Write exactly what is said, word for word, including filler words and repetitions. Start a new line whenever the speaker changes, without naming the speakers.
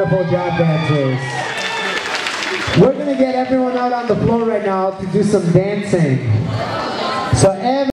Wonderful job, dancers. We're going to get everyone out on the floor right now to do some dancing. So every